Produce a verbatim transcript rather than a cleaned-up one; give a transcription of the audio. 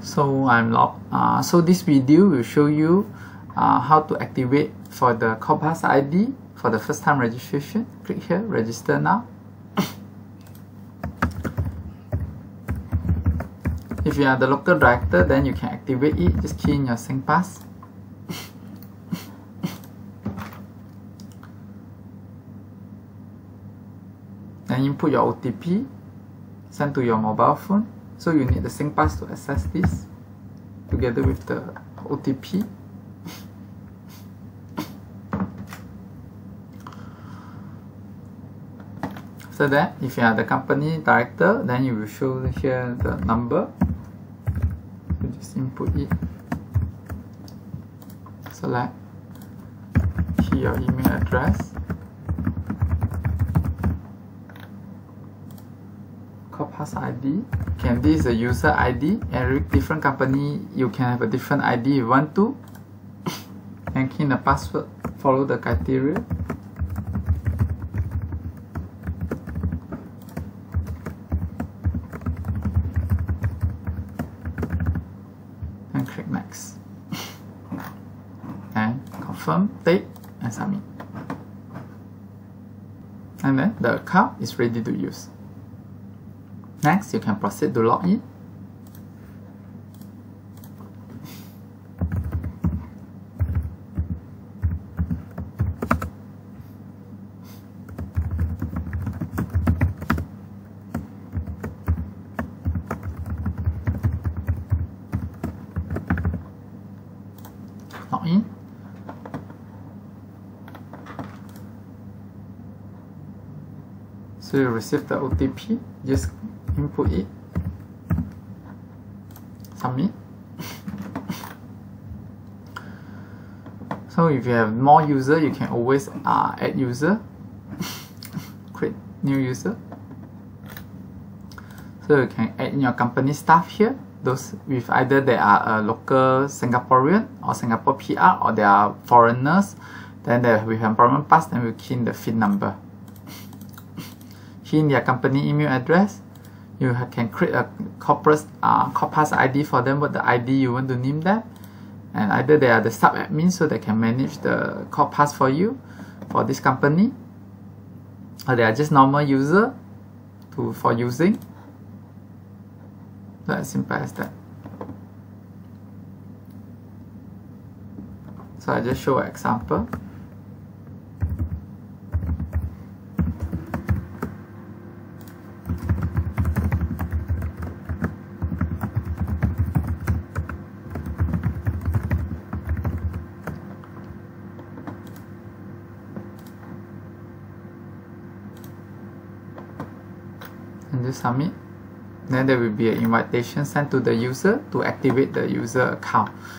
So I'm logged. Uh, so this video will show you uh, how to activate for the Corppass I D for the first time registration. Click here, register now. If you are the local director, then you can activate it. Just key in your SingPass. Then input your O T P, send to your mobile phone. So you need the SingPass to access this together with the O T P. After that, if you are the company director, then you will show here the number. So just input it. Select. Key your email address. Corppass I D. Okay, this is a user I D. Every different company, you can have a different I D if you want to. And key in the password. Follow the criteria. And click next. And confirm, take, and submit. And then the account is ready to use. Next, you can proceed to log in. Log in. So you receive the O T P. Just input it, submit. So if you have more user, you can always uh, add user, create new user. So you can add in your company staff here, those with either they are a local Singaporean or Singapore P R, or they are foreigners. Then they with employment pass, then we key in the F I N number. Key in their company email address. You can create a Corppass, uh, Corppass I D for them, what the I D you want to name them. And either they are the sub-admin, so they can manage the Corppass for you, for this company. Or they are just normal user to for using. So as simple as that. So I just show an example. And just submit. Then there will be an invitation sent to the user to activate the user account.